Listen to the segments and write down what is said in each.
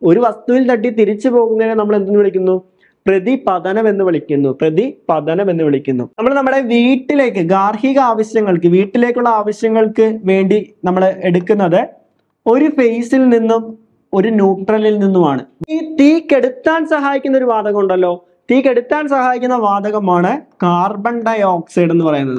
ഒരു വസ്തുവിൽ തട്ടി തിരിച്ചു പോകുന്നതിനെ നമ്മൾ എന്തെന്ന് വിളിക്കുന്നു? പ്രതിപതനം എന്ന് വിളിക്കുന്നു. പ്രതിപതനം എന്ന് വിളിക്കുന്നു. നമ്മൾ നമ്മുടെ വീട്ടിലേക്ക് ഗാർഹിക ആവശ്യങ്ങൾക്ക്, വീട്ടിലേക്കുള്ള ആവശ്യങ്ങൾക്ക് വേണ്ടി നമ്മൾ എടുക്കുന്നത് ഒരു ഫേസിൽ നിന്നും ഒരു ന്യൂട്രലിൽ നിന്നുമാണ്. ഈ തീ കെടുത്താൻ സഹായിക്കുന്ന ഒരു വാതകം ഉണ്ടല്ലോ, തീ കെടുത്താൻ സഹായിക്കുന്ന വാതകമാണ് കാർബൺ ഡൈ ഓക്സൈഡ് എന്ന് പറയുന്നത്.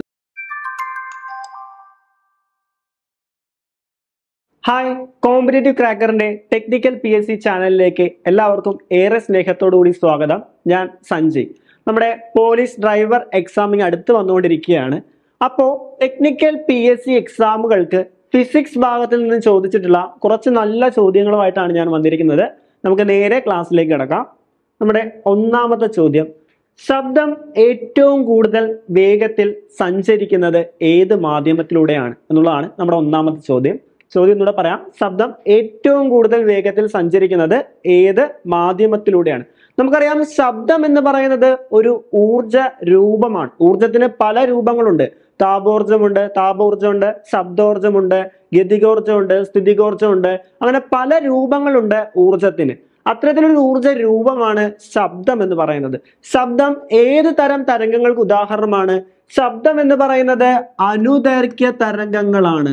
ഹായ്, കോമ്പറ്റേറ്റീവ് ക്രാക്കറിന്റെ ടെക്നിക്കൽ PSC ചാനലിലേക്ക് എല്ലാവർക്കും ഏറെ സ്നേഹത്തോടു കൂടി സ്വാഗതം. ഞാൻ സഞ്ജയ്. നമ്മുടെ പോലീസ് ഡ്രൈവർ എക്സാമിങ് അടുത്ത് വന്നുകൊണ്ടിരിക്കുകയാണ്. അപ്പോൾ ടെക്നിക്കൽ PSC എക്സാമുകൾക്ക് ഫിസിക്സ് ഭാഗത്തിൽ നിന്ന് ചോദിച്ചിട്ടുള്ള കുറച്ച് നല്ല ചോദ്യങ്ങളുമായിട്ടാണ് ഞാൻ വന്നിരിക്കുന്നത്. നമുക്ക് നേരെ ക്ലാസ്സിലേക്ക് കിടക്കാം. നമ്മുടെ ഒന്നാമത്തെ ചോദ്യം, ശബ്ദം ഏറ്റവും കൂടുതൽ വേഗത്തിൽ സഞ്ചരിക്കുന്നത് ഏത് മാധ്യമത്തിലൂടെയാണ് എന്നുള്ളതാണ് നമ്മുടെ ഒന്നാമത്തെ ചോദ്യം. ചോദ്യം ഒന്നുകൂടെ പറയാം. ശബ്ദം ഏറ്റവും കൂടുതൽ വേഗത്തിൽ സഞ്ചരിക്കുന്നത് ഏത് മാധ്യമത്തിലൂടെയാണ്? നമുക്കറിയാം, ശബ്ദം എന്ന് പറയുന്നത് ഒരു ഊർജ രൂപമാണ്. ഊർജത്തിന് പല രൂപങ്ങളുണ്ട്. താപോർജമുണ്ട്, ശബ്ദോർജമുണ്ട്, ഗതികോർജമുണ്ട്, സ്ഥിതികോർജമുണ്ട്. അങ്ങനെ പല രൂപങ്ങളുണ്ട് ഊർജത്തിന്. അത്തരത്തിലൊരു ഊർജ രൂപമാണ് ശബ്ദം എന്ന് പറയുന്നത്. ശബ്ദം ഏത് തരം തരംഗങ്ങൾക്ക് ഉദാഹരണമാണ്? ശബ്ദം എന്ന് പറയുന്നത് അനുദൈർഘ്യ തരംഗങ്ങളാണ്.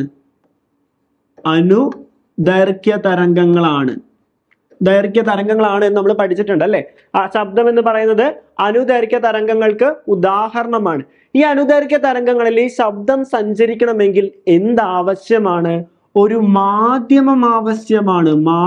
അനുദൈർഘ്യ തരംഗങ്ങളാണ്. ദൈർഘ്യ തരംഗങ്ങളാണ് എന്ന് നമ്മൾ പഠിച്ചിട്ടുണ്ട് അല്ലെ? ആ ശബ്ദം എന്ന് പറയുന്നത് അനുദൈർഘ്യ തരംഗങ്ങൾക്ക് ഉദാഹരണമാണ്. ഈ അനുദൈർഘ്യ തരംഗങ്ങളിൽ ഈ ശബ്ദം സഞ്ചരിക്കണമെങ്കിൽ എന്താവശ്യമാണ്? ഒരു മാധ്യമം ആവശ്യമാണ്.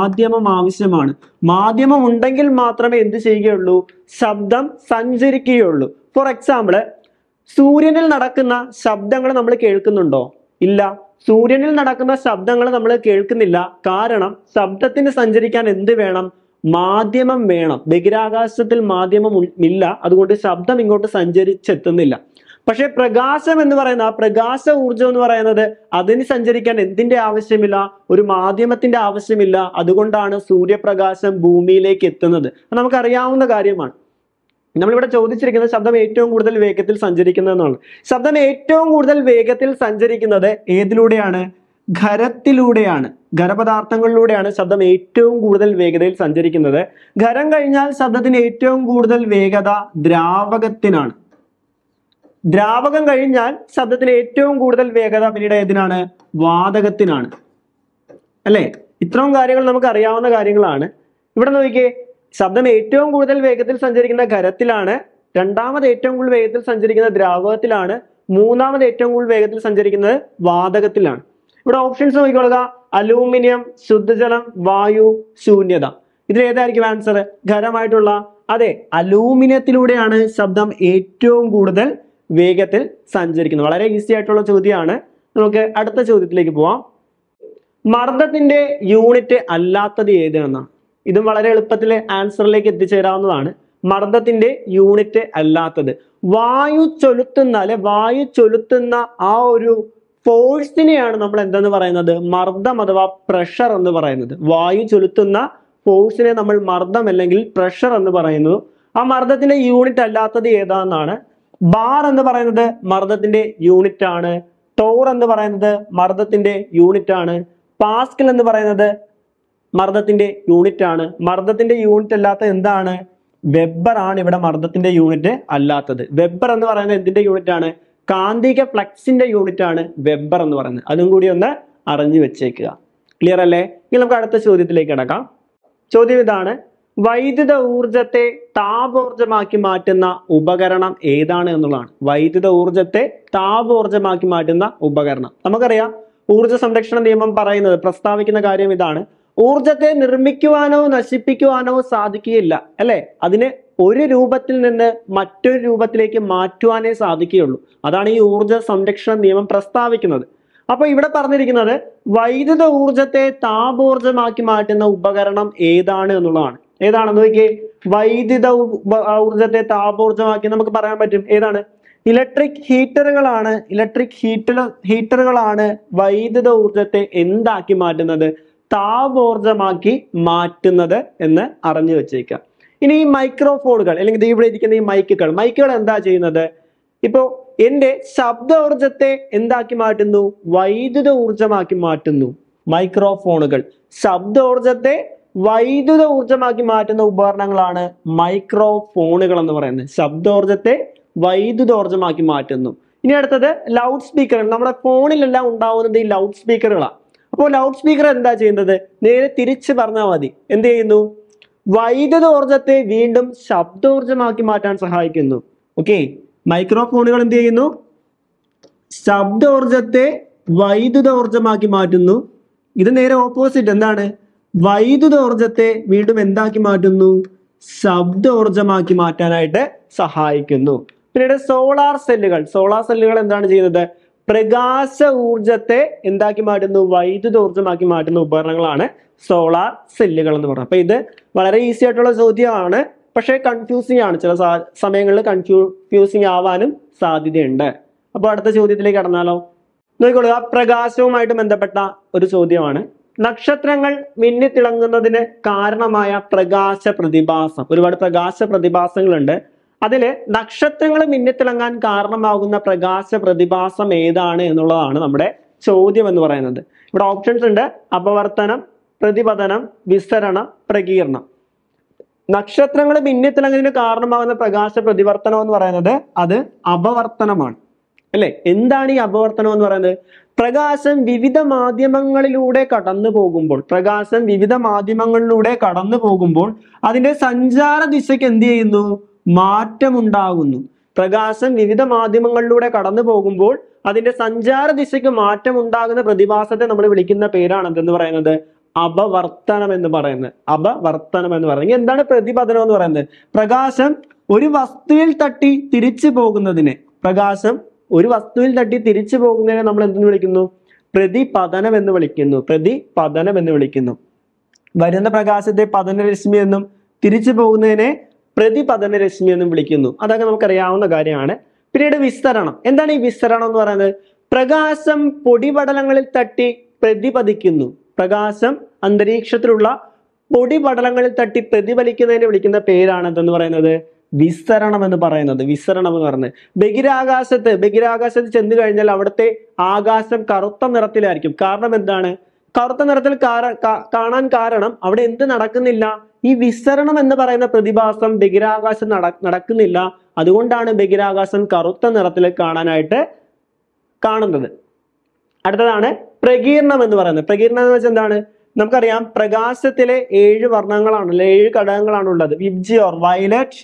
മാധ്യമം ഉണ്ടെങ്കിൽ മാത്രമേ എന്ത് ചെയ്യുകയുള്ളൂ? ശബ്ദം സഞ്ചരിക്കുകയുള്ളൂ. ഫോർ എക്സാമ്പിൾ, സൂര്യനിൽ നടക്കുന്ന ശബ്ദങ്ങൾ നമ്മൾ കേൾക്കുന്നുണ്ടോ? ഇല്ല. സൂര്യനിൽ നടക്കുന്ന ശബ്ദങ്ങൾ നമ്മൾ കേൾക്കുന്നില്ല. കാരണം ശബ്ദത്തിന് സഞ്ചരിക്കാൻ എന്ത് വേണം? മാധ്യമം വേണം. ബഹിരാകാശത്തിൽ മാധ്യമം ഇല്ല, അതുകൊണ്ട് ശബ്ദം ഇങ്ങോട്ട് സഞ്ചരിച്ചെത്തുന്നില്ല. പക്ഷെ പ്രകാശം എന്ന് പറയുന്ന ആ പ്രകാശ ഊർജം എന്ന് പറയുന്നത് അതിന് സഞ്ചരിക്കാൻ എന്തിന്റെ ആവശ്യമില്ല? ഒരു മാധ്യമത്തിന്റെ ആവശ്യമില്ല. അതുകൊണ്ടാണ് സൂര്യപ്രകാശം ഭൂമിയിലേക്ക് എത്തുന്നത്. നമുക്കറിയാവുന്ന കാര്യമാണ്. നമ്മളിവിടെ ചോദിച്ചിരിക്കുന്നത് ശബ്ദം ഏറ്റവും കൂടുതൽ വേഗത്തിൽ സഞ്ചരിക്കുന്നതെന്നാണ്. ശബ്ദം ഏറ്റവും കൂടുതൽ വേഗത്തിൽ സഞ്ചരിക്കുന്നത് ഏതിലൂടെയാണ്? ഖരത്തിലൂടെയാണ്. ഖരപദാർത്ഥങ്ങളിലൂടെയാണ് ശബ്ദം ഏറ്റവും കൂടുതൽ വേഗതയിൽ സഞ്ചരിക്കുന്നത്. ഖരം കഴിഞ്ഞാൽ ശബ്ദത്തിന് ഏറ്റവും കൂടുതൽ വേഗത ദ്രാവകത്തിനാണ്. ദ്രാവകം കഴിഞ്ഞാൽ ശബ്ദത്തിന് ഏറ്റവും കൂടുതൽ വേഗത പിന്നീട് ഏതിനാണ്? വാതകത്തിനാണ്. അല്ലെ? ഇത്രയും കാര്യങ്ങൾ നമുക്ക് അറിയാവുന്ന കാര്യങ്ങളാണ്. ഇവിടെ നോക്കിയേ, ശബ്ദം ഏറ്റവും കൂടുതൽ വേഗത്തിൽ സഞ്ചരിക്കുന്ന ഖരത്തിലാണ്, രണ്ടാമത് ഏറ്റവും കൂടുതൽ വേഗത്തിൽ സഞ്ചരിക്കുന്ന ദ്രാവകത്തിലാണ്, മൂന്നാമത് ഏറ്റവും കൂടുതൽ വേഗത്തിൽ സഞ്ചരിക്കുന്നത് വാതകത്തിലാണ്. ഇവിടെ ഓപ്ഷൻസ് നോക്കിക്കൊള്ളുക. അലൂമിനിയം, ശുദ്ധജലം, വായു, ശൂന്യത. ഇതിൽ ഏതായിരിക്കും ആൻസർ? ഖരമായിട്ടുള്ള അതെ, അലൂമിനിയത്തിലൂടെയാണ് ശബ്ദം ഏറ്റവും കൂടുതൽ വേഗത്തിൽ സഞ്ചരിക്കുന്നത്. വളരെ ഈസി ആയിട്ടുള്ള ചോദ്യമാണ്. നമുക്ക് അടുത്ത ചോദ്യത്തിലേക്ക് പോവാം. മർദ്ദത്തിന്റെ യൂണിറ്റ് അല്ലാത്തത് ഏതാണെന്നാണ്. ഇതും വളരെ എളുപ്പത്തിൽ ആൻസറിലേക്ക് എത്തിച്ചേരാവുന്നതാണ്. മർദ്ദത്തിന്റെ യൂണിറ്റ് അല്ലാത്തത് വായു ചൊലുത്തുന്ന ആ ഒരു ഫോഴ്സിനെയാണ് നമ്മൾ എന്തെന്ന് പറയുന്നത്? മർദ്ദം അഥവാ പ്രഷർ എന്ന് പറയുന്നത്. വായു ചൊലുത്തുന്ന ഫോഴ്സിനെ നമ്മൾ മർദ്ദം അല്ലെങ്കിൽ പ്രഷർ എന്ന് പറയുന്നു. ആ മർദ്ദത്തിന്റെ യൂണിറ്റ് അല്ലാത്തത് ഏതാണെന്നാണ്. ബാർ എന്ന് പറയുന്നത് മർദ്ദത്തിന്റെ യൂണിറ്റ് ആണ്. ടോർ എന്ന് പറയുന്നത് മർദ്ദത്തിന്റെ യൂണിറ്റ് ആണ്. പാസ്കൽ എന്ന് പറയുന്നത് മർദ്ദത്തിന്റെ യൂണിറ്റ് ആണ്. മർദ്ദത്തിന്റെ യൂണിറ്റ് അല്ലാത്ത എന്താണ്? വെബർ ആണ് ഇവിടെ മർദ്ദത്തിന്റെ യൂണിറ്റ് അല്ലാത്തത്. വെബർ എന്ന് പറയുന്നത് എന്തിന്റെ യൂണിറ്റ് ആണ്? കാന്തിക ഫ്ലക്സിന്റെ യൂണിറ്റ് ആണ് വെബർ എന്ന് പറയുന്നത്. അതും കൂടി ഒന്ന് അറിഞ്ഞു വെച്ചേക്കുക. ക്ലിയർ അല്ലേ? ഇനി നമുക്ക് അടുത്ത ചോദ്യത്തിലേക്ക് കിടക്കാം. ചോദ്യം ഇതാണ്, വൈദ്യുത ഊർജത്തെ താപോർജമാക്കി മാറ്റുന്ന ഉപകരണം ഏതാണ് എന്നുള്ളതാണ്. വൈദ്യുത ഊർജത്തെ താപോർജമാക്കി മാറ്റുന്ന ഉപകരണം. നമുക്കറിയാം, ഊർജ സംരക്ഷണ നിയമം പറയുന്നത്, പ്രസ്താവിക്കുന്ന കാര്യം ഇതാണ്: ഊർജത്തെ നിർമ്മിക്കുവാനോ നശിപ്പിക്കുവാനോ സാധിക്കുകയില്ല അല്ലെ? അതിന് ഒരു രൂപത്തിൽ നിന്ന് മറ്റൊരു രൂപത്തിലേക്ക് മാറ്റുവാനേ സാധിക്കുകയുള്ളൂ. അതാണ് ഈ ഊർജ സംരക്ഷണ നിയമം പ്രസ്താവിക്കുന്നത്. അപ്പൊ ഇവിടെ പറഞ്ഞിരിക്കുന്നത് വൈദ്യുത ഊർജത്തെ താപോർജമാക്കി മാറ്റുന്ന ഉപകരണം ഏതാണ് എന്നുള്ളതാണ്. ഏതാണെന്ന് നോക്കിയേ. വൈദ്യുത ഊർജത്തെ താപോർജമാക്കി നമുക്ക് പറയാൻ പറ്റും. ഏതാണ്? ഇലക്ട്രിക് ഹീറ്ററുകളാണ്. ഹീറ്ററുകളാണ് വൈദ്യുത ഊർജത്തെ എന്താക്കി മാറ്റുന്നത്? താപോർജമാക്കി മാറ്റുന്നത് എന്ന് അറിഞ്ഞു വെച്ചേക്കാം. ഇനി ഈ മൈക്രോഫോണുകൾ അല്ലെങ്കിൽ ഇവിടെ ഇരിക്കുന്ന ഈ മൈക്കുകൾ എന്താ ചെയ്യുന്നത്? ഇപ്പോ എന്റെ ശബ്ദോർജത്തെ എന്താക്കി മാറ്റുന്നു? വൈദ്യുത ഊർജമാക്കി മാറ്റുന്നു. മൈക്രോഫോണുകൾ ശബ്ദോർജത്തെ വൈദ്യുത ഊർജ്ജമാക്കി മാറ്റുന്ന ഉപകരണങ്ങളാണ് മൈക്രോഫോണുകൾ എന്ന് പറയുന്നത്. ശബ്ദോർജ്ജത്തെ വൈദ്യുതോർജ്ജമാക്കി മാറ്റുന്നു. ഇനി അടുത്തത് ലൗഡ് സ്പീക്കറുകൾ. നമ്മുടെ ഫോണിലെല്ലാം ഉണ്ടാവുന്നത് ഈ ലൗഡ് സ്പീക്കറുകളാണ്. അപ്പോൾ ലൗഡ് സ്പീക്കർ എന്താ ചെയ്യുന്നത്? നേരെ തിരിച്ച് പറഞ്ഞാൽ മതി. എന്ത് ചെയ്യുന്നു? വൈദ്യുതോർജ്ജത്തെ വീണ്ടും ശബ്ദോർജ്ജമാക്കി മാറ്റാൻ സഹായിക്കുന്നു. ഓക്കെ, മൈക്രോഫോണുകൾ എന്ത് ചെയ്യുന്നു? ശബ്ദോർജ്ജത്തെ വൈദ്യുതോർജ്ജമാക്കി മാറ്റുന്നു. ഇത് നേരെ ഓപ്പോസിറ്റ്. എന്താണ്? വൈദ്യുതോർജ്ജത്തെ വീണ്ടും എന്താക്കി മാറ്റുന്നു? ശബ്ദോർജ്ജമാക്കി മാറ്റാനായിട്ട് സഹായിക്കുന്നു. പിന്നീട് സോളാർ സെല്ലുകൾ. സോളാർ സെല്ലുകൾ എന്താണ് ചെയ്യുന്നത്? പ്രകാശ ഊർജത്തെ എന്താക്കി മാറ്റുന്നു? വൈദ്യുതോർജ്ജമാക്കി മാറ്റുന്ന ഉപകരണങ്ങളാണ് സോളാർ സെല്ലുകൾ എന്ന് പറയുന്നത്. അപ്പൊ ഇത് വളരെ ഈസി ആയിട്ടുള്ള ചോദ്യമാണ്, പക്ഷേ കൺഫ്യൂസിങ് ആണ്. ചില സമയങ്ങളിൽ കൺഫ്യൂസിങ് ആവാനും സാധ്യതയുണ്ട്. അപ്പോൾ അടുത്ത ചോദ്യത്തിലേക്ക് കടന്നാലോ? നോക്കിക്കൊള്ളുക, പ്രകാശവുമായിട്ട് ബന്ധപ്പെട്ട ഒരു ചോദ്യമാണ്. നക്ഷത്രങ്ങൾ മിന്നിത്തിളങ്ങുന്നതിന് കാരണമായ പ്രകാശ പ്രതിഭാസം. ഒരുപാട് പ്രകാശ പ്രതിഭാസങ്ങളുണ്ട്. അതില് നക്ഷത്രങ്ങൾ മിന്നിത്തിളങ്ങാൻ കാരണമാകുന്ന പ്രകാശ പ്രതിഭാസം ഏതാണ് എന്നുള്ളതാണ് നമ്മുടെ ചോദ്യം എന്ന് പറയുന്നത്. ഇവിടെ ഓപ്ഷൻസ് ഉണ്ട്: അപവർത്തനം, പ്രതിപതനം, വിസരണം, പ്രകീർണം. നക്ഷത്രങ്ങൾ മിന്നിത്തിളങ്ങുന്നതിന് കാരണമാകുന്ന പ്രകാശ പ്രതിവർത്തനം എന്ന് പറയുന്നത് അത് അപവർത്തനമാണ്, അല്ലെ? എന്താണ് ഈ അപവർത്തനം എന്ന് പറയുന്നത്? പ്രകാശം വിവിധ മാധ്യമങ്ങളിലൂടെ കടന്നു പോകുമ്പോൾ അതിന്റെ സഞ്ചാര ദിശയ്ക്ക് എന്ത് ചെയ്യുന്നു? മാറ്റമുണ്ടാകുന്നു. പ്രകാശം വിവിധ മാധ്യമങ്ങളിലൂടെ കടന്നു പോകുമ്പോൾ അതിന്റെ സഞ്ചാര ദിശയ്ക്ക് മാറ്റമുണ്ടാകുന്ന പ്രതിഭാസത്തെ നമ്മൾ വിളിക്കുന്ന പേരാണ് എന്തെന്ന് പറയുന്നത്? അപവർത്തനം എന്ന് പറയുന്നത്. അപവർത്തനം എന്ന് പറയുന്നത്. എന്താണ് പ്രതിപതനം എന്ന് പറയുന്നത്? പ്രകാശം ഒരു വസ്തുവിൽ തട്ടി തിരിച്ചു പോകുന്നതിനെ നമ്മൾ എന്തെന്ന് വിളിക്കുന്നു? പ്രതിപതനം എന്ന് വിളിക്കുന്നു. വരുന്ന പ്രകാശത്തെ പതനരശ്മി എന്നും തിരിച്ചു പോകുന്നതിനെ പ്രതിപതന രശ്മി എന്നും വിളിക്കുന്നു. അതൊക്കെ നമുക്കറിയാവുന്ന കാര്യമാണ്. പിന്നീട് വിസരണം. എന്താണ് ഈ വിസരണം എന്ന് പറയുന്നത്? പ്രകാശം പൊടിപടലങ്ങളിൽ തട്ടി പ്രതിപതിക്കുന്നു. പ്രകാശം അന്തരീക്ഷത്തിലുള്ള പൊടിപടലങ്ങളിൽ തട്ടി പ്രതിഫലിക്കുന്നതിനെ വിളിക്കുന്ന പേരാണ് എന്തെന്ന് പറയുന്നത്? വിസരണം എന്ന് പറയുന്നത്. ബഹിരാകാശത്ത് ചെന്ന് കഴിഞ്ഞാൽ അവിടുത്തെ ആകാശം കറുത്ത നിറത്തിലായിരിക്കും. കാരണം എന്താണ്? കറുത്ത നിറത്തിൽ കാണാൻ കാരണം അവിടെ എന്ത് നടക്കുന്നില്ല? ഈ വിസരണം എന്ന് പറയുന്ന പ്രതിഭാസം ബഹിരാകാശം നടക്കുന്നില്ല. അതുകൊണ്ടാണ് ബഹിരാകാശം കറുത്ത നിറത്തിൽ കാണുന്നത്. അടുത്തതാണ് പ്രകീർണം എന്ന് പറയുന്നത്. പ്രകീർണം എന്ന് വെച്ചാൽ എന്താണ്? നമുക്കറിയാം, പ്രകാശത്തിലെ 7 വർണ്ണങ്ങളാണ്, 7 ഘടകങ്ങളാണ് ഉള്ളത്. VIBGYOR, violet,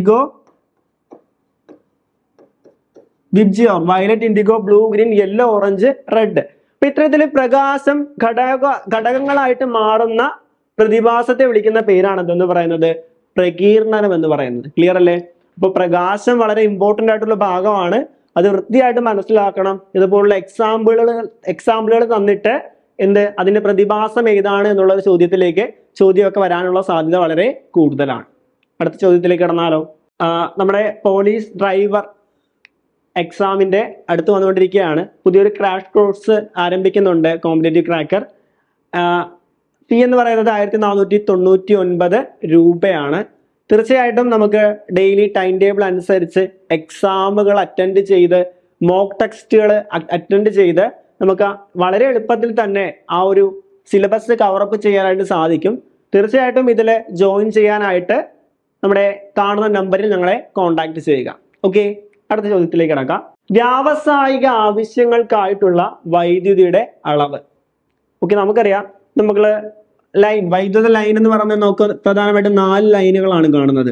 indigo, blue, green, yellow, orange, red. അപ്പൊ ഇത്തരത്തില് പ്രകാശം ഘടകങ്ങളായിട്ട് മാറുന്ന പ്രതിഭാസത്തെ വിളിക്കുന്ന പേരാണ് എന്തെന്ന് പറയുന്നത്? പ്രകീർണനം എന്ന് പറയുന്നത്. ക്ലിയർ അല്ലേ? അപ്പൊ പ്രകാശം വളരെ ഇമ്പോർട്ടന്റ് ആയിട്ടുള്ള ഭാഗമാണ്. അത് വൃത്തിയായിട്ട് മനസ്സിലാക്കണം. ഇതുപോലുള്ള എക്സാമ്പിളുകൾ തന്നിട്ട് അതിന്റെ പ്രതിഭാസം ഏതാണ് എന്നുള്ള ചോദ്യമൊക്കെ വരാനുള്ള സാധ്യത വളരെ കൂടുതലാണ്. അടുത്ത ചോദ്യത്തിലേക്ക് കടന്നാലോ? നമ്മുടെ പോലീസ് ഡ്രൈവർ എക്സാമിന്റെ അടുത്ത് വന്നുകൊണ്ടിരിക്കുകയാണ്. പുതിയൊരു ക്രാഷ് കോഴ്സ് ആരംഭിക്കുന്നുണ്ട്, കോമ്പറ്റേറ്റീവ് ക്രാക്കർ. ഫീ എന്ന് പറയുന്നത് 1499 രൂപയാണ്. തീർച്ചയായിട്ടും നമുക്ക് ഡെയിലി ടൈം ടേബിൾ അനുസരിച്ച് എക്സാമുകൾ അറ്റൻഡ് ചെയ്ത് മോക്ക് ടെക്സ്റ്റുകൾ അറ്റൻഡ് ചെയ്ത് നമുക്ക് വളരെ എളുപ്പത്തിൽ തന്നെ ആ ഒരു സിലബസ് കവറപ്പ് ചെയ്യാനായിട്ട് സാധിക്കും. തീർച്ചയായിട്ടും ഇതിൽ ജോയിൻ ചെയ്യാനായിട്ട് നമ്മുടെ കാണുന്ന നമ്പറിൽ ഞങ്ങളെ കോൺടാക്ട് ചെയ്യുക. ഓക്കെ, അടുത്ത ചോദ്യത്തിലേക്ക് കിടക്കാം. വ്യാവസായിക ആവശ്യങ്ങൾക്കായിട്ടുള്ള വൈദ്യുതിയുടെ അളവ്. ഓക്കെ, നമുക്കറിയാം, വൈദ്യുത ലൈൻ എന്ന് പറയുന്നത് നമുക്ക് പ്രധാനമായിട്ടും 4 ലൈനുകളാണ് കാണുന്നത്.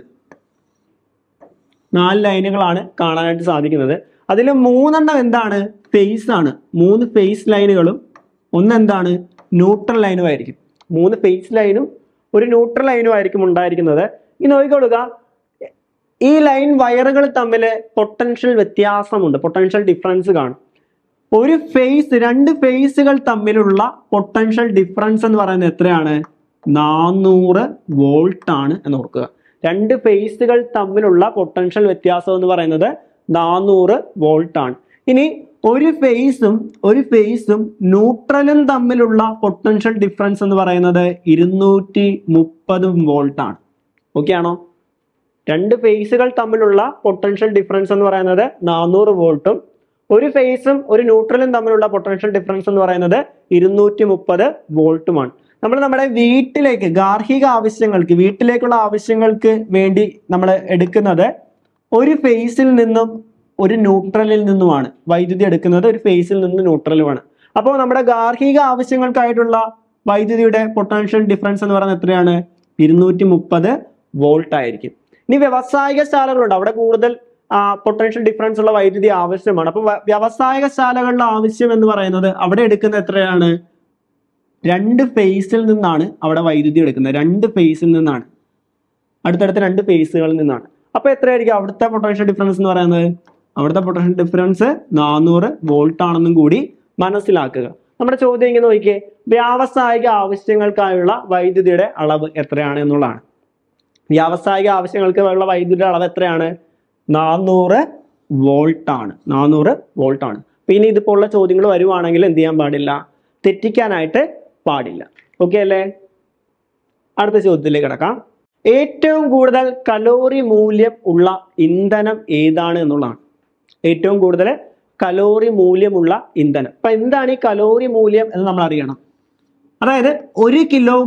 4 ലൈനുകളാണ് കാണാനായിട്ട് സാധിക്കുന്നത്. അതിൽ 3 എന്താണ്? ഫേസ് ആണ്. 3 ഫേസ് ലൈനുകളും എന്താണ്? ന്യൂട്രൽ ലൈനും ആയിരിക്കും. 3 ഫേസ് ലൈനും ഒരു ന്യൂട്രൽ ലൈനും ആയിരിക്കും ഉണ്ടായിരിക്കുന്നത്. ഇനി നോക്കിക്കൊള്ളുക, ഈ ലൈൻ വയറുകൾ തമ്മിൽ പൊട്ടൻഷ്യൽ വ്യത്യാസമുണ്ട്, പൊട്ടൻഷ്യൽ ഡിഫറൻസ് കാണും. ഒരു ഫേസ്, 2 ഫേസുകൾ തമ്മിലുള്ള പൊട്ടൻഷ്യൽ ഡിഫറൻസ് എന്ന് പറയുന്നത് എത്രയാണ്? 400 വോൾട്ട് ആണ് എന്ന് ഓർക്കുക. 2 ഫേസുകൾ തമ്മിലുള്ള പൊട്ടൻഷ്യൽ വ്യത്യാസം എന്ന് പറയുന്നത് 400 വോൾട്ട് ആണ്. ഇനി ഒരു ഫേസും ന്യൂട്രലും തമ്മിലുള്ള പൊട്ടൻഷ്യൽ ഡിഫറൻസ് എന്ന് പറയുന്നത് 230 വോൾട്ട് ആണ്. ഓക്കെ ആണോ? 2 ഫേസുകൾ തമ്മിലുള്ള പൊട്ടൻഷ്യൽ ഡിഫറൻസ് എന്ന് പറയുന്നത് 400 വോൾട്ടും ഒരു ഫേസും ഒരു ന്യൂട്രലും തമ്മിലുള്ള പൊട്ടൻഷ്യൽ ഡിഫറൻസ് എന്ന് പറയുന്നത് 230 വോൾട്ടുമാണ്. നമ്മൾ നമ്മുടെ വീട്ടിലേക്ക് ഗാർഹിക ആവശ്യങ്ങൾക്ക് വീട്ടിലേക്കുള്ള ആവശ്യങ്ങൾക്ക് വേണ്ടി നമ്മൾ എടുക്കുന്നത് ഒരു ഫേസിൽ നിന്നും ഒരു ന്യൂട്രലിൽ നിന്നുമാണ് വൈദ്യുതി എടുക്കുന്നത്. ഒരു ഫേസിൽ നിന്ന് ന്യൂട്രലുമാണ്. അപ്പോൾ നമ്മുടെ ഗാർഹിക ആവശ്യങ്ങൾക്കായിട്ടുള്ള വൈദ്യുതിയുടെ പൊട്ടൻഷ്യൽ ഡിഫറൻസ് എന്ന് പറയുന്നത് എത്രയാണ്? 230 വോൾട്ട് ആയിരിക്കും. ഇനി വ്യവസായിക ശാലകളുണ്ട്, അവിടെ കൂടുതൽ പൊട്ടൻഷ്യൽ ഡിഫറൻസ് ഉള്ള വൈദ്യുതി ആവശ്യമാണ്. അപ്പൊ വ്യാവസായിക ശാലകളുടെ ആവശ്യം എന്ന് പറയുന്നത് അവിടെ എടുക്കുന്നത് എത്രയാണ്? 2 ഫേസിൽ നിന്നാണ് അവിടെ വൈദ്യുതി എടുക്കുന്നത്. 2 ഫേസിൽ നിന്നാണ്, അടുത്തടുത്ത 2 ഫേസുകളിൽ നിന്നാണ്. അപ്പൊ എത്രയായിരിക്കും അവിടുത്തെ പൊട്ടൻഷ്യൽ ഡിഫറൻസ് എന്ന് പറയുന്നത്? അവിടുത്തെ പൊട്ടൻഷ്യൽ ഡിഫറൻസ് 400 വോൾട്ട് ആണെന്നും കൂടി മനസ്സിലാക്കുക. നമ്മുടെ ചോദ്യം ഇങ്ങനെ നോക്കിയേ, വ്യാവസായിക ആവശ്യങ്ങൾക്കായുള്ള വൈദ്യുതിയുടെ അളവ് എത്രയാണ് എന്നുള്ളതാണ്. വ്യാവസായിക ആവശ്യങ്ങൾക്കുള്ള വൈദ്യുതിയുടെ അളവ് എത്രയാണ്? 400 വോൾട്ട് ആണ്. 400 വോൾട്ട് ആണ്. പിന്നെ ഇതുപോലുള്ള ചോദ്യങ്ങൾ വരുവാണെങ്കിൽ എന്ത് ചെയ്യാൻ പാടില്ല? തെറ്റിക്കാനായിട്ട് പാടില്ല. ഓക്കെ അല്ലേ? അടുത്ത ചോദ്യത്തിലേക്ക് കിടക്കാം. ഏറ്റവും കൂടുതൽ കലോറി മൂല്യം ഉള്ള ഇന്ധനം ഏതാണ് എന്നുള്ളതാണ്. ഏറ്റവും കൂടുതൽ കലോറി മൂല്യമുള്ള ഇന്ധനം. അപ്പൊ എന്താണ് ഈ കലോറി മൂല്യം എന്ന് നമ്മൾ അറിയണം. അതായത് 1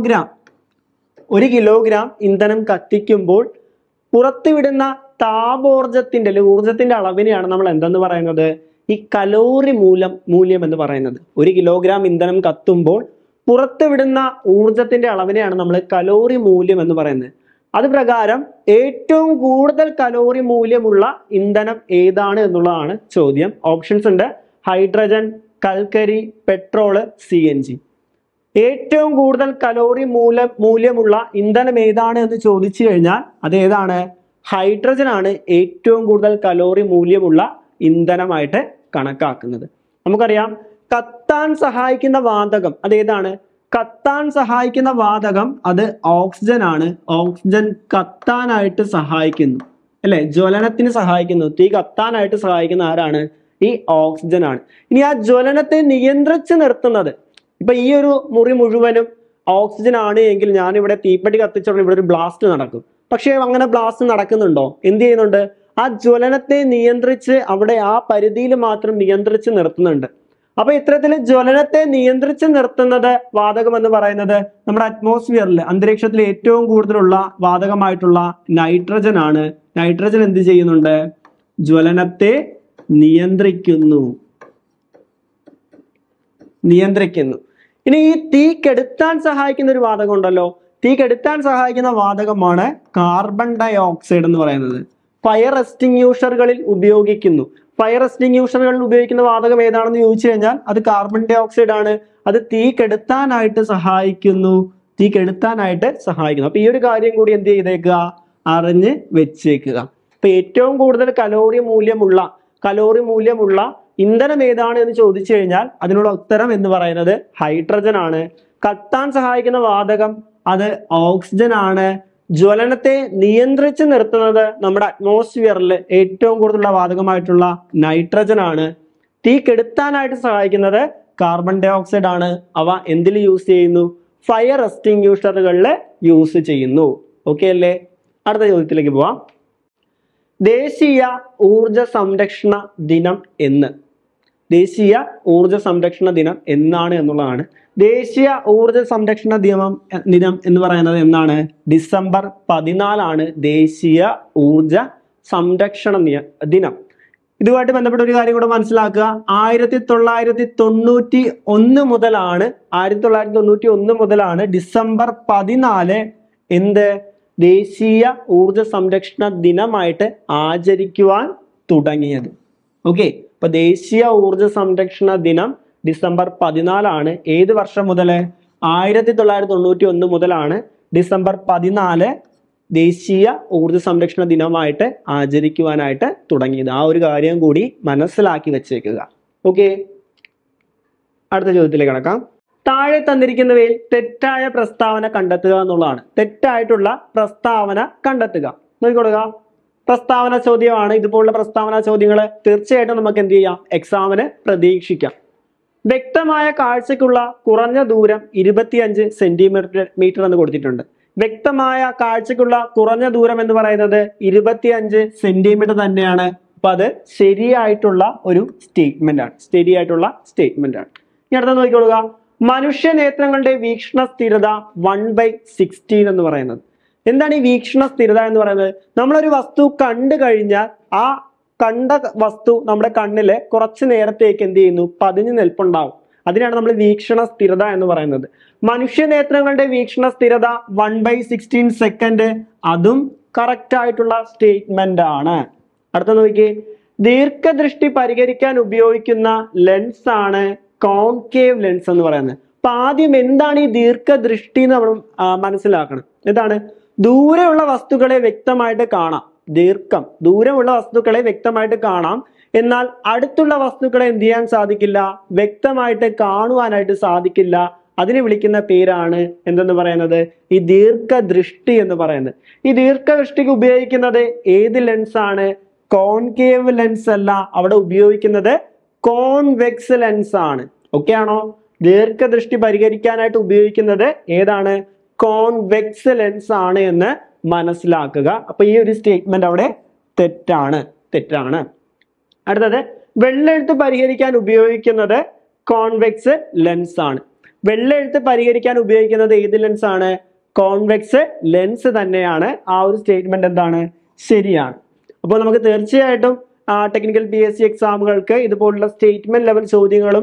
കിലോഗ്രാം ഇന്ധനം കത്തിക്കുമ്പോൾ പുറത്തുവിടുന്ന താപോർജത്തിന്റെ അല്ലെങ്കിൽ ഊർജത്തിന്റെ അളവിനെയാണ് നമ്മൾ എന്തെന്ന് പറയുന്നത്? ഈ കലോറി മൂല്യം എന്ന് പറയുന്നത്. 1 കിലോഗ്രാം ഇന്ധനം കത്തുമ്പോൾ പുറത്തുവിടുന്ന ഊർജത്തിന്റെ അളവിനെയാണ് നമ്മൾ കലോറി മൂല്യം എന്ന് പറയുന്നത്. അത് പ്രകാരം ഏറ്റവും കൂടുതൽ കലോറി മൂല്യമുള്ള ഇന്ധനം ഏതാണ് എന്നുള്ളതാണ് ചോദ്യം. ഓപ്ഷൻസ് ഉണ്ട്: ഹൈഡ്രജൻ, കൽക്കരി, പെട്രോള്, CNG. ഏറ്റവും കൂടുതൽ കലോറി മൂല്യമുള്ള ഇന്ധനം ഏതാണ് എന്ന് ചോദിച്ചു കഴിഞ്ഞാൽ അത് ഏതാണ്? ഹൈഡ്രജൻ ആണ് ഏറ്റവും കൂടുതൽ കലോറി മൂല്യമുള്ള ഇന്ധനമായിട്ട് കണക്കാക്കുന്നത്. നമുക്കറിയാം കത്താൻ സഹായിക്കുന്ന വാതകം അതേതാണ്? കത്താൻ സഹായിക്കുന്ന വാതകം അത് ഓക്സിജൻ ആണ്. ഓക്സിജൻ കത്താനായിട്ട് സഹായിക്കുന്നു അല്ലെ? ജ്വലനത്തിന് സഹായിക്കുന്നു. തീ കത്താനായിട്ട് സഹായിക്കുന്ന ആരാണ്? ഈ ഓക്സിജൻ ആണ്. ഇനി ആ ജ്വലനത്തെ നിയന്ത്രിച്ച് നിർത്തുന്നത്, ഇപ്പൊ ഈ ഒരു മുറി മുഴുവനും ഓക്സിജൻ ആണ് എങ്കിൽ ഞാനിവിടെ തീപ്പെട്ടി കത്തിച്ചോണ്ട് ഇവിടെ ഒരു ബ്ലാസ്റ്റ് നടക്കും. പക്ഷെ അങ്ങനെ ബ്ലാസ്റ്റ് നടക്കുന്നുണ്ടോ? എന്ത് ചെയ്യുന്നുണ്ട്? ആ ജ്വലനത്തെ നിയന്ത്രിച്ച് അവിടെ ആ പരിധിയിൽ മാത്രം നിയന്ത്രിച്ച് നിർത്തുന്നുണ്ട്. അപ്പൊ ഇത്തരത്തിൽ ജ്വലനത്തെ നിയന്ത്രിച്ച് നിർത്തുന്നത് വാതകം എന്ന് പറയുന്നത് നമ്മുടെ അറ്റ്മോസ്ഫിയറിൽ അന്തരീക്ഷത്തിൽ ഏറ്റവും കൂടുതലുള്ള വാതകമായിട്ടുള്ള നൈട്രജൻ ആണ്. നൈട്രജൻ എന്ത് ചെയ്യുന്നുണ്ട്? ജ്വലനത്തെ നിയന്ത്രിക്കുന്നു. ഇനി ഈ തീ കെടുത്താൻ സഹായിക്കുന്ന ഒരു വാതകം ഉണ്ടല്ലോ. തീ കെടുത്താൻ സഹായിക്കുന്ന വാതകമാണ് കാർബൺ ഡൈ ഓക്സൈഡ് എന്ന് പറയുന്നത്. ഫയർ എക്സ്റ്റിങ്ക്യൂഷറുകളിൽ ഉപയോഗിക്കുന്നു. ഫയർ എക്സ്റ്റിങ്ക്യൂഷറുകളിൽ ഉപയോഗിക്കുന്ന വാതകം ഏതാണെന്ന് ചോദിച്ചു കഴിഞ്ഞാൽ അത് കാർബൺ ഡൈ ഓക്സൈഡ് ആണ്. അത് തീ കെടുത്താനായിട്ട് സഹായിക്കുന്നു. അപ്പൊ ഈ ഒരു കാര്യം കൂടി എന്ത് ചെയ്തേക്കുക? അറിഞ്ഞ് വെച്ചേക്കുക. അപ്പൊ ഏറ്റവും കൂടുതൽ കലോറി മൂല്യമുള്ള ഇന്ധനം ഏതാണ് എന്ന് ചോദിച്ചു കഴിഞ്ഞാൽ അതിനുള്ള ഉത്തരം എന്ന് പറയുന്നത് ഹൈഡ്രജൻ ആണ്. കത്താൻ സഹായിക്കുന്ന വാതകം അത് ഓക്സിജൻ ആണ്. ജ്വലനത്തെ നിയന്ത്രിച്ച് നിർത്തുന്നത് നമ്മുടെ അറ്റ്മോസ്ഫിയറിൽ ഏറ്റവും കൂടുതലുള്ള വാതകമായിട്ടുള്ള നൈട്രജൻ ആണ്. തീ കെടുത്താനായിട്ട് സഹായിക്കുന്നത് കാർബൺ ഡൈ ഓക്സൈഡ് ആണ്. അവ എന്തിൽ യൂസ് ചെയ്യുന്നു? ഫയർ എക്സ്റ്റിങ്ക്യൂഷറുകളിൽ യൂസ് ചെയ്യുന്നു. ഓക്കെ അല്ലേ? അടുത്ത ചോദ്യത്തിലേക്ക് പോവാം. ദേശീയ ഊർജ സംരക്ഷണ ദിനം എന്ന്. ദേശീയ ഊർജ സംരക്ഷണ ദിനം എന്നാണ് എന്നുള്ളതാണ്. ദേശീയ ഊർജ സംരക്ഷണ ദിനം എന്ന് പറയുന്നത് എന്നാണ്? ഡിസംബർ 14 ദേശീയ ഊർജ സംരക്ഷണ ദിനം. ഇതുമായിട്ട് ബന്ധപ്പെട്ട ഒരു കാര്യം കൂടെ മനസ്സിലാക്കുക. 1991 മുതലാണ് ഡിസംബർ 14 എന്ത്? ദേശീയ ഊർജ സംരക്ഷണ ദിനമായിട്ട് ആചരിക്കുവാൻ തുടങ്ങിയത്. ഓക്കെ, അപ്പൊ ദേശീയ ഊർജ സംരക്ഷണ ദിനം ഡിസംബർ 14 ഏത് വർഷം മുതൽ? 1991 മുതലാണ് ഡിസംബർ 14 ദേശീയ ഊർജ സംരക്ഷണ ദിനമായിട്ട് ആചരിക്കുവാനായിട്ട് തുടങ്ങിയത്. ആ ഒരു കാര്യം കൂടി മനസ്സിലാക്കി വെച്ചേക്കുക. ഓക്കെ, അടുത്ത ചോദ്യത്തിലേക്ക് കടക്കാം. താഴെ തന്നിരിക്കുന്നവയിൽ തെറ്റായ പ്രസ്താവന കണ്ടെത്തുക എന്നുള്ളതാണ്. തെറ്റായിട്ടുള്ള പ്രസ്താവന കണ്ടെത്തുക. നോക്കിക്കൊടുക്കുക. പ്രസ്താവന ചോദ്യമാണ്. ഇതുപോലുള്ള പ്രസ്താവന ചോദ്യങ്ങൾ തീർച്ചയായിട്ടും നമുക്ക് എന്ത് ചെയ്യാം? എക്സാമിന് പ്രതീക്ഷിക്കാം. വ്യക്തമായ കാഴ്ചയ്ക്കുള്ള കുറഞ്ഞ ദൂരം 25 സെന്റിമീറ്റർ എന്ന് കൊടുത്തിട്ടുണ്ട്. വ്യക്തമായ കാഴ്ചയ്ക്കുള്ള കുറഞ്ഞ ദൂരം എന്ന് പറയുന്നത് 25 സെന്റിമീറ്റർ തന്നെയാണ്. അപ്പൊ അത് ശരിയായിട്ടുള്ള ഒരു സ്റ്റേറ്റ്മെന്റ് ആണ്. ഇനി അടുത്ത നോക്കിക്കൊള്ളുക. മനുഷ്യനേത്രങ്ങളുടെ വീക്ഷണ സ്ഥിരത 1/16 എന്ന് പറയുന്നത്. എന്താണ് ഈ വീക്ഷണ സ്ഥിരത എന്ന് പറയുന്നത്? നമ്മളൊരു വസ്തു കണ്ടു കഴിഞ്ഞാൽ ആ കണ്ട വസ്തു നമ്മുടെ കണ്ണില് കുറച്ച് നേരത്തേക്ക് എന്ത് ചെയ്യുന്നു? പതിഞ്ഞു നിൽപ്പുണ്ടാവും. അതിനാണ് നമ്മൾ വീക്ഷണ സ്ഥിരത എന്ന് പറയുന്നത്. മനുഷ്യനേത്രങ്ങളുടെ വീക്ഷണ സ്ഥിരത 1/16 സെക്കൻഡ്. അതും കറക്റ്റ് ആയിട്ടുള്ള സ്റ്റേറ്റ്മെന്റ് ആണ്. അടുത്ത നോക്കിയേ, ദീർഘദൃഷ്ടി പരിഹരിക്കാൻ ഉപയോഗിക്കുന്ന ലെൻസ് ആണ് കോൺകേവ് ലെൻസ് എന്ന് പറയുന്നത്. അപ്പൊ ആദ്യം എന്താണ് ഈ ദീർഘദൃഷ്ടി എന്ന് നമ്മൾ മനസ്സിലാക്കണം. എന്താണ്? ദൂരെയുള്ള വസ്തുക്കളെ വ്യക്തമായിട്ട് കാണാം. ദൂരമുള്ള വസ്തുക്കളെ വ്യക്തമായിട്ട് കാണാം, എന്നാൽ അടുത്തുള്ള വസ്തുക്കളെ എന്ത് ചെയ്യാൻ സാധിക്കില്ല? വ്യക്തമായിട്ട് കാണുവാനായിട്ട് സാധിക്കില്ല. അതിനെ വിളിക്കുന്ന പേരാണ് എന്തെന്ന് പറയുന്നത്? ഈ ദീർഘദൃഷ്ടി എന്ന് പറയുന്നത്. ഈ ദീർഘദൃഷ്ടിക്ക് ഉപയോഗിക്കുന്നത് ഏത് ലെൻസ് ആണ്? കോൺകേവ് ലെൻസ് അല്ല, അവിടെ ഉപയോഗിക്കുന്നത് കോൺവെക്സ് ലെൻസ് ആണ്. ഓക്കെ ആണോ? ദീർഘദൃഷ്ടി പരിഹരിക്കാനായിട്ട് ഉപയോഗിക്കുന്നത് ഏതാണ്? കോൺവെക്സ് ലെൻസ് ആണ് എന്ന് മനസ്സിലാക്കുക. അപ്പൊ ഈ ഒരു സ്റ്റേറ്റ്മെന്റ് അവിടെ തെറ്റാണ്. അടുത്തത്, വെള്ളെഴുത്ത് പരിഹരിക്കാൻ ഉപയോഗിക്കുന്നത് കോൺവെക്സ് ലെൻസ് ആണ്. വെള്ളെഴുത്ത് പരിഹരിക്കാൻ ഉപയോഗിക്കുന്നത് ഏത് ലെൻസ് ആണ്? കോൺവെക്സ് ലെൻസ് തന്നെയാണ്. ആ ഒരു സ്റ്റേറ്റ്മെന്റ് എന്താണ്? ശരിയാണ്. അപ്പോൾ നമുക്ക് തീർച്ചയായിട്ടും ടെക്നിക്കൽ PSC എക്സാമുകൾക്ക് ഇതുപോലുള്ള സ്റ്റേറ്റ്മെന്റ് ലെവൽ ചോദ്യങ്ങളും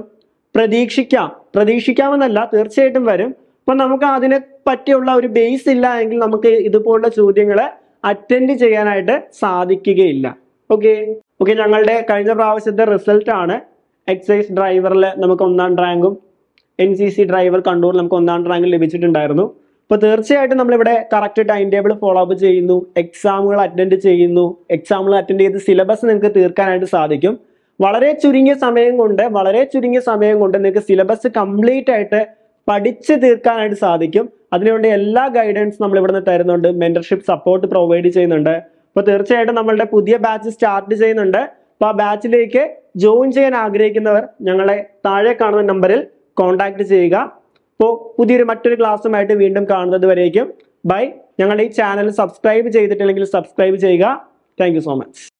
പ്രതീക്ഷിക്കാമെന്നല്ല, തീർച്ചയായിട്ടും വരും. അപ്പൊ നമുക്ക് അതിനെ പറ്റിയുള്ള ഒരു ബേസ് ഇല്ല എങ്കിൽ നമുക്ക് ഇതുപോലുള്ള ചോദ്യങ്ങൾ അറ്റൻഡ് ചെയ്യാനായിട്ട് സാധിക്കുകയില്ല. ഓക്കെ, ഞങ്ങളുടെ കഴിഞ്ഞ പ്രാവശ്യത്തെ റിസൾട്ട് ആണ്. എക്സൈസ് ഡ്രൈവറിൽ നമുക്ക് 1ാം റാങ്കും NCC ഡ്രൈവർ കണ്ണൂരിൽ നമുക്ക് 1ാം റാങ്കും ലഭിച്ചിട്ടുണ്ടായിരുന്നു. അപ്പോൾ തീർച്ചയായിട്ടും നമ്മളിവിടെ correct time table follow up ചെയ്യുന്നു, എക്സാമുകൾ അറ്റൻഡ് ചെയ്യുന്നു. എക്സാമുകൾ അറ്റൻഡ് ചെയ്ത് സിലബസ് നിങ്ങൾക്ക് തീർക്കാനായിട്ട് സാധിക്കും. വളരെ ചുരുങ്ങിയ സമയം കൊണ്ട് നിങ്ങൾക്ക് സിലബസ് കംപ്ലീറ്റ് ആയിട്ട് പഠിച്ച് തീർക്കാനായിട്ട് സാധിക്കും. അതിനുവേണ്ടി എല്ലാ ഗൈഡൻസ് നമ്മൾ ഇവിടുന്ന് തരുന്നുണ്ട്. മെന്റർഷിപ്പ് സപ്പോർട്ട് പ്രൊവൈഡ് ചെയ്യുന്നുണ്ട്. അപ്പോൾ തീർച്ചയായിട്ടും നമ്മളുടെ പുതിയ ബാച്ച് സ്റ്റാർട്ട് ചെയ്യുന്നുണ്ട്. അപ്പോൾ ആ ബാച്ചിലേക്ക് ജോയിൻ ചെയ്യാൻ ആഗ്രഹിക്കുന്നവർ ഞങ്ങളെ താഴെ കാണുന്ന നമ്പറിൽ കോൺടാക്ട് ചെയ്യുക. അപ്പോൾ മറ്റൊരു ക്ലാസ്സുമായിട്ട് വീണ്ടും കാണുന്നത് വരേക്കും ബൈ. ഞങ്ങളുടെ ഈ ചാനൽ സബ്സ്ക്രൈബ് ചെയ്തിട്ടില്ലെങ്കിൽ സബ്സ്ക്രൈബ് ചെയ്യുക. Thank you so much.